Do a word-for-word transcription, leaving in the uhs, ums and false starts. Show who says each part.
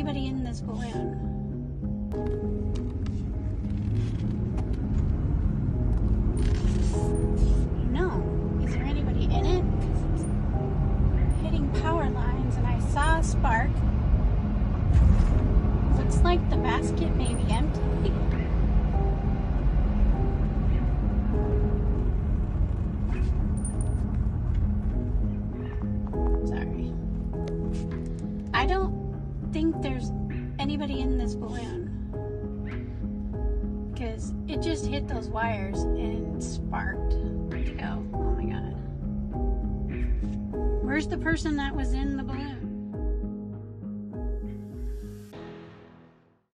Speaker 1: anybody in this balloon? No. Is there anybody in it? Hitting power lines, and I saw a spark. Looks like the basket may be empty. Sorry. I don't think there's anybody in this balloon, because it just hit those wires and sparked. Where'd you go? Oh my god. Where's the person that was in the balloon?